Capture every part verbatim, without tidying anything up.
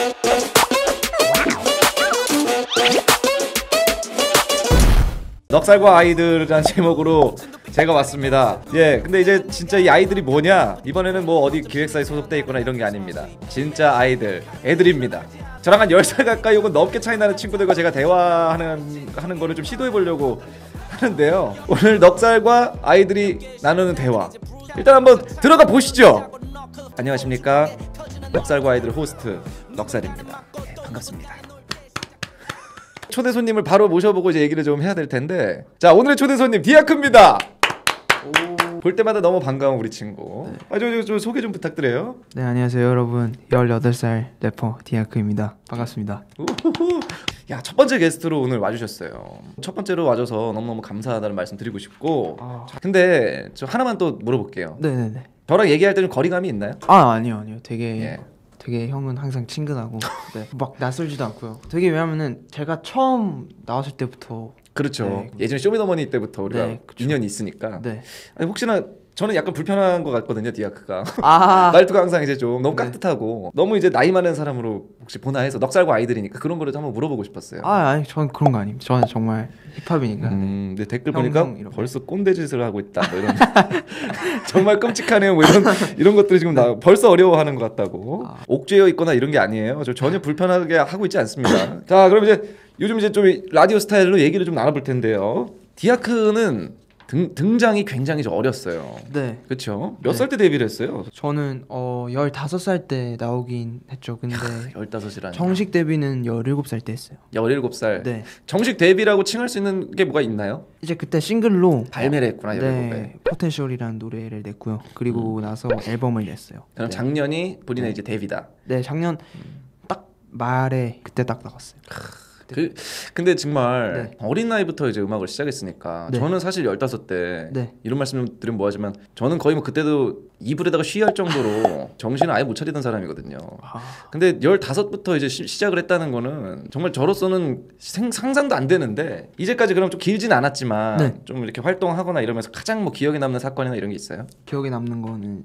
넉살과 아이들이라는 제목으로 제가 왔습니다. 예, 근데 이제 진짜 이 아이들이 뭐냐? 이번에는 뭐 어디 기획사에 소속돼 있거나 이런 게 아닙니다. 진짜 아이들, 애들입니다. 저랑 한 열 살 가까이 혹은 넘게 차이 나는 친구들과 제가 대화하는 하는 거를 좀 시도해 보려고 하는데요. 오늘 넉살과 아이들이 나누는 대화, 일단 한번 들어가 보시죠. 안녕하십니까? 넉살과 아이들 호스트 넉살입니다. 예, 반갑습니다. 초대 손님을 바로 모셔보고 이제 얘기를 좀 해야 될 텐데, 자, 오늘의 초대 손님 디아크입니다. 볼 때마다 너무 반가운 우리 친구. 네. 아, 저, 저, 저 소개 좀 부탁드려요. 네, 안녕하세요 여러분. 열여덟 살 래퍼 디아크입니다. 반갑습니다. 우후후. 야, 첫 번째 게스트로 오늘 와주셨어요. 첫 번째로 와줘서 너무너무 감사하다는 말씀 드리고 싶고. 아... 자, 근데 저 하나만 또 물어볼게요. 네네네. 저랑 얘기할 때 좀 거리감이 있나요? 아, 아니요 아니요. 되게 예. 되게 형은 항상 친근하고 네, 막 낯설지도 않고요. 되게 왜냐면은 제가 처음 나왔을 때부터, 그렇죠. 네. 예전에 쇼미더머니 때부터 우리가 네, 인연이 있으니까. 네. 아니, 혹시나 저는 약간 불편한 것 같거든요, 디아크가. 아 말투가 항상 이제 좀 너무 네. 깍듯하고 너무 이제 나이 많은 사람으로 혹시 보나 해서, 넉살과 아이들이니까 그런 거를 좀 한번 물어보고 싶었어요. 아 아니, 저는 그런 거 아닙니다. 저는 정말 힙합이니까. 음, 근데 댓글 형, 보니까 형, 벌써 꼰대짓을 하고 있다, 뭐 이런. 정말 끔찍하네요, 뭐 이런 이런 것들이 지금 나 벌써 어려워하는 것 같다고. 아. 옥죄어 있거나 이런 게 아니에요. 저 전혀 불편하게 하고 있지 않습니다. 자, 그럼 이제 요즘 이제 좀 라디오 스타일로 얘기를 좀 나눠볼 텐데요. 디아크는 등, 등장이 굉장히 좀 어렸어요. 네. 그렇죠? 몇 네. 살 때 데뷔를 했어요? 저는 어 열다섯 살 때 나오긴 했죠. 근데 열다섯이라니. 정식 데뷔는 열일곱 살 때 했어요. 열일곱 살. 네. 정식 데뷔라고 칭할 수 있는 게 뭐가 있나요? 이제 그때 싱글로 발매를 했구나, 열일곱에. 네, 포텐셜이라는 노래를 냈고요. 그리고 음. 나서 앨범을 냈어요. 그럼 네. 작년이 본인의 네. 이제 데뷔다. 네, 작년 음. 딱 말에 그때 딱 나갔어요. 그, 근데 정말 네. 어린 나이부터 이제 음악을 시작했으니까. 네. 저는 사실 열다섯 때 네. 이런 말씀 드리면 뭐하지만 저는 거의 뭐 그때도 이불에다가 쉬할 정도로 정신을 아예 못 차리던 사람이거든요. 아... 근데 열다섯부터 이제 시, 시작을 했다는 거는 정말 저로서는 생, 상상도 안 되는데, 이제까지 그럼 좀 길진 않았지만 네. 좀 이렇게 활동하거나 이러면서 가장 뭐 기억에 남는 사건이나 이런 게 있어요? 기억에 남는 거는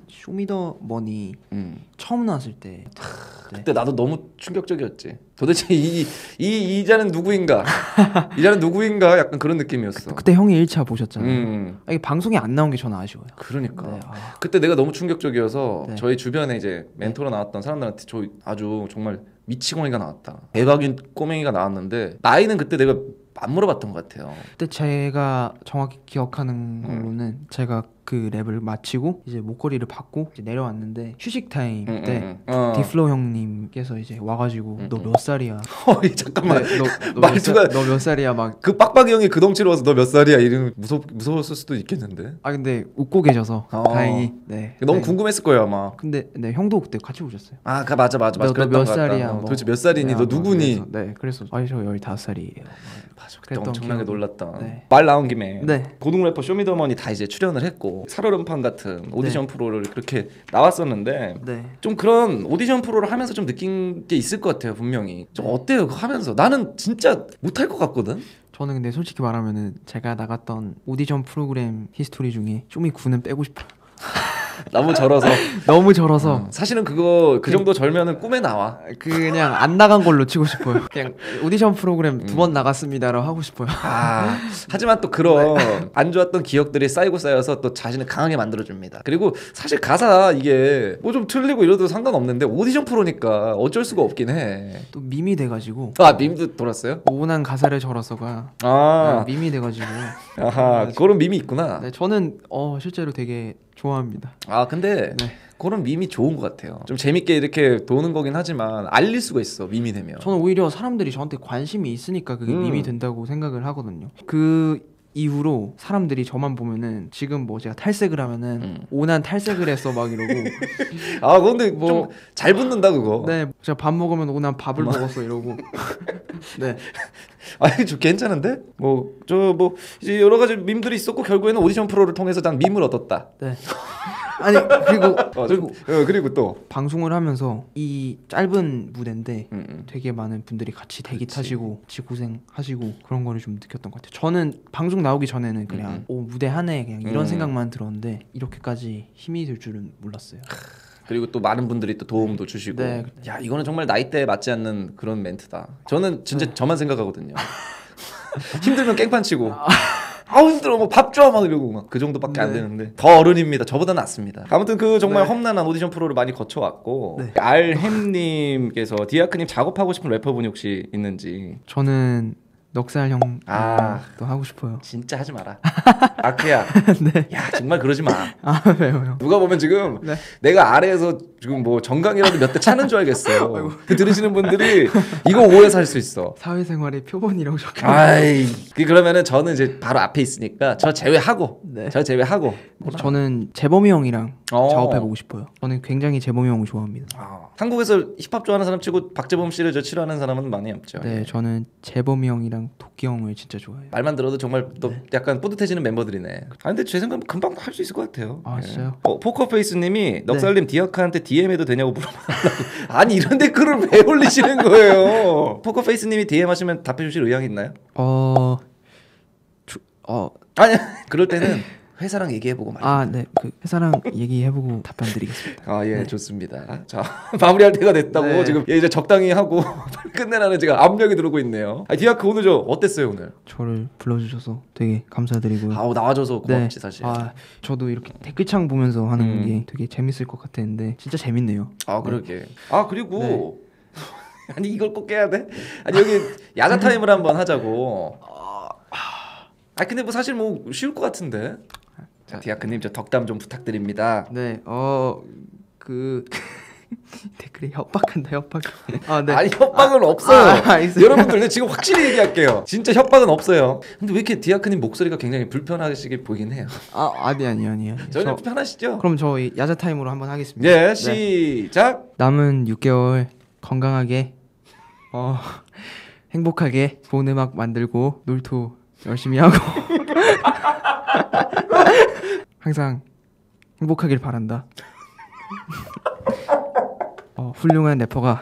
쇼미더머니 음. 처음 나왔을 때. 네. 그때 나도 너무 충격적이었지. 도대체 이, 이 이자는 누구인가? 이자는 누구인가? 약간 그런 느낌이었어. 그, 그때 형이 일 차 보셨잖아요. 음. 이게 방송에 안 나온 게 저는 아쉬워요. 그러니까 네, 아. 그때 내가 너무 충격적이어서 네. 저희 주변에 이제 멘토로 네. 나왔던 사람들한테 저 아주 정말 미치광이가 나왔다, 대박인 꼬맹이가 나왔는데, 나이는 그때 내가 안 물어봤던 것 같아요. 그때 제가 정확히 기억하는 걸로는 음. 제가 그 랩을 마치고 이제 목걸이를 받고 이제 내려왔는데 휴식 타임 음, 때 음, 음. 어. 디플로 형님께서 이제 와가지고 음, 너 몇 살이야? 어, 잠깐만. 네, 너, 너 말투가 너 몇 살이야? 막 그 빡빡이 형이 그 덩치로 와서 너 몇 살이야? 이러면 무서 무서웠을 수도 있겠는데. 아 근데 웃고 계셔서 어. 다행히. 네. 너무 다행히. 궁금했을 거예요 아마. 근데 네 형도 그때 같이 오셨어요. 아, 그 맞아 맞아 맞아. 너 몇 살이야? 어, 뭐. 도대체 몇 살이니? 네, 너 누구니? 그래서, 네, 그래서 아니 저 열다섯 살이에요. 맞아. 그때 엄청나게 놀랐다. 네. 말 나온 김에 네. 고등 래퍼 쇼미더머니 다 이제 출연을 했고, 살얼음판 같은 오디션 네. 프로를 그렇게 나왔었는데 네. 좀 그런 오디션 프로를 하면서 좀 느낀 게 있을 것 같아요 분명히. 좀 네. 어때요 그거 하면서? 나는 진짜 못할 것 같거든. 저는 근데 솔직히 말하면은 제가 나갔던 오디션 프로그램 히스토리 중에 쇼미 구는 빼고 싶어요. 너무 절어서. 너무 절어서. 어, 사실은 그거 그 정도 절면은 꿈에 나와. 그냥 안 나간 걸로 치고 싶어요. 그냥 오디션 프로그램 음. 두 번 나갔습니다라고 하고 싶어요. 아, 하지만 또 그런 네. 안 좋았던 기억들이 쌓이고 쌓여서 또 자신을 강하게 만들어줍니다. 그리고 사실 가사 이게 뭐 좀 틀리고 이러도 상관없는데 오디션 프로니까 어쩔 수가 없긴 해. 또 밈이 돼가지고. 아, 밈도 돌았어요? 오운한 가사를 절어서가 아 네, 밈이 돼가지고. 아하, 그런 밈이 있구나. 네, 저는 어 실제로 되게 좋아합니다. 아 근데 네. 그런 밈이 좋은 것 같아요. 좀 재밌게 이렇게 도는 거긴 하지만 알릴 수가 있어, 밈이 되면. 저는 오히려 사람들이 저한테 관심이 있으니까 그게 음. 밈이 된다고 생각을 하거든요. 그 이후로 사람들이 저만 보면은 지금 뭐 제가 탈색을 하면은 음. 오난 탈색을 했어 막 이러고. 아 근데 뭐 좀 잘 붙는다 그거. 네, 제가 밥 먹으면 오난 밥을 먹었어 이러고. 네. 아니 저 괜찮은데? 뭐 저 뭐 이제 여러 가지 밈들이 있었고 결국에는 오디션 프로를 통해서 난 밈을 얻었다. 네. 아니 그리고 어, 그리고 어, 그리고 또 방송을 하면서 이 짧은 무대인데 음, 음. 되게 많은 분들이 같이 대기 그치. 타시고 같이 고생하시고 그런 거를 좀 느꼈던 것 같아요. 저는 방송 나오기 전에는 그냥 음, 음. 오 무대 하네 그냥 이런 음. 생각만 들었는데 이렇게까지 힘이 될 줄은 몰랐어요. 그리고 또 많은 분들이 또 도움도 주시고. 네. 야 이거는 정말 나이대에 맞지 않는 그런 멘트다. 저는 진짜 네. 저만 생각하거든요. 힘들면 깽판 치고. 아우 힘들어 뭐 밥 줘 막 이러고 막 그 정도밖에 네. 안 되는데 더 어른입니다. 저보다 낫습니다. 아무튼 그 정말 네. 험난한 오디션 프로를 많이 거쳐왔고 네. 알햄님께서 디아크님 작업하고 싶은 래퍼분이 혹시 있는지. 저는 넉살 형도 아, 하고 싶어요. 진짜 하지 마라. 아크야. 네. 야 정말 그러지 마. 아 왜요 형? 누가 보면 지금 네. 내가 아래에서 지금 뭐 정강이라도 몇 대 차는 줄 알겠어. 그 들으시는 분들이 이거 오해해서 할 수 있어. 사회생활의 표본이라고 적혀. 아이 그러면은 저는 이제 바로 앞에 있으니까 저 제외하고. 네. 저 제외하고. 저는 재범이 형이랑 어. 작업해보고 싶어요. 저는 굉장히 재범이 형을 좋아합니다. 아. 한국에서 힙합 좋아하는 사람 치고 박재범 씨를 저 싫어하는 사람은 많이 없죠. 네, 예. 저는 재범이 형이랑 도끼 형을 진짜 좋아해요. 말만 들어도 정말 또 네. 약간 뿌듯해지는 멤버들이네. 아 근데 제 생각은 금방 할 수 있을 것 같아요. 아 예. 진짜요? 어, 포커페이스님이 넉살님 네. 디아크한테 디엠해도 되냐고 물어봐달라고. 아니 이런 댓글을 왜 올리시는 거예요? 포커페이스님이 디엠 하시면 답해주실 의향이 있나요? 어... 주... 어... 아니 그럴 때는 회사랑 얘기해보고 말이야. 아, 네. 그 회사랑 얘기해보고 답변 드리겠습니다. 아, 예, 네. 좋습니다. 자, 마무리할 때가 됐다고 네. 지금 예, 이제 적당히 하고 끝내라는 지금 압력이 들어오고 있네요. 아, 디아크 오늘 저 어땠어요 오늘? 저를 불러주셔서 되게 감사드리고요. 아우 나와줘서 고맙지 네. 사실. 아, 저도 이렇게 댓글창 보면서 하는 음. 게 되게 재밌을 것 같았는데 진짜 재밌네요. 아, 그러게. 네. 아, 그리고 네. 아니 이걸 꼭 깨야 돼? 아니 여기 야자 타임을 한번 하자고. 아, 근데 뭐 사실 뭐 쉬울 것 같은데. 자, 디아크님 저 덕담 좀 부탁드립니다. 네, 어 그 댓글에 협박한다 협박. 아, 네. 아니 협박은 아, 없어요. 아, 여러분들 네, 지금 확실히 얘기할게요. 진짜 협박은 없어요. 근데 왜 이렇게 디아크님 목소리가 굉장히 불편하시게 보이긴 해요. 아 아니 아니 아니. 전혀 편하시죠? 그럼 저 야자 타임으로 한번 하겠습니다. 예, 네. 시작. 남은 육 개월 건강하게 어 행복하게 좋은 음악 만들고 놀토 열심히 하고. 항상 행복하길 바란다. 어, 훌륭한 래퍼가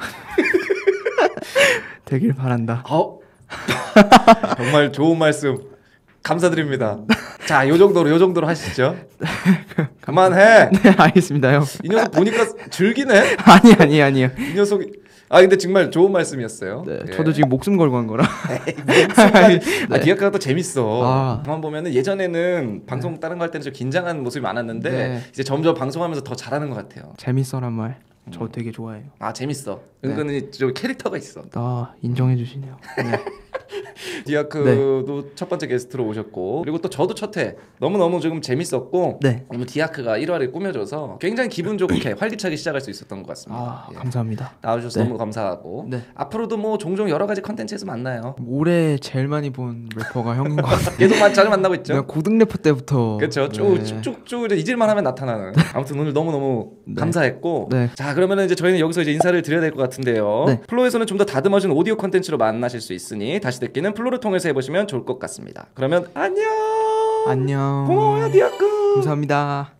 되길 바란다. 어? 정말 좋은 말씀 감사드립니다. 자, 요 정도로 요 정도로 하시죠. 그만해. 네, 알겠습니다, 형. 이 녀석 보니까 즐기네. 아니 아니 아니요. 이 녀석이 아 근데 정말 좋은 말씀이었어요. 네, 예. 저도 지금 목숨 걸고 한 거라. 네. 아, 디아크가 또 재밌어. 아. 가만 보면은 예전에는 방송 네. 다른 거 할 때는 좀 긴장한 모습이 많았는데 네. 이제 점점 방송하면서 더 잘하는 것 같아요. 재밌어란 말. 저 되게 좋아해요. 아 재밌어. 은근히 네. 좀 캐릭터가 있어. 아 인정해 주시네요. 네. 디아크도 네. 첫 번째 게스트로 오셨고 그리고 또 저도 첫 회 너무너무 지금 재밌었고 네. 너무 디아크가 일 화를 꾸며줘서 굉장히 기분 좋게 활기차게 시작할 수 있었던 것 같습니다. 아, 예. 감사합니다. 나와주셔서 네. 너무 감사하고 네. 앞으로도 뭐 종종 여러 가지 컨텐츠에서 만나요. 올해 제일 많이 본 래퍼가 형인 것 같아요. 계속 자주 만나고 있죠. 내가 고등 래퍼 때부터 그렇죠. 쭉쭉쭉 네. 잊을만 하면 나타나는. 아무튼 오늘 너무너무 네. 감사했고 네. 자 그러면은 이제 저희는 여기서 이제 인사를 드려야 될 것 같은데요. 네. 플로에서는 좀 더 다듬어진 오디오 컨텐츠로 만나실 수 있으니 다시 듣기는 플로를 통해서 해보시면 좋을 것 같습니다. 그러면 안녕. 안녕. 고마워요 디아크. 감사합니다.